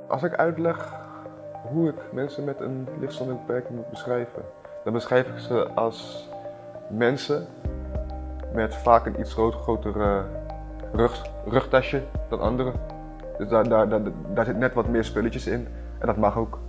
Als ik uitleg hoe ik mensen met een lichtverstandelijke beperking moet beschrijven, dan beschrijf ik ze als mensen met vaak een iets groter rugtasje dan anderen. Dus daar zit net wat meer spulletjes in en dat mag ook.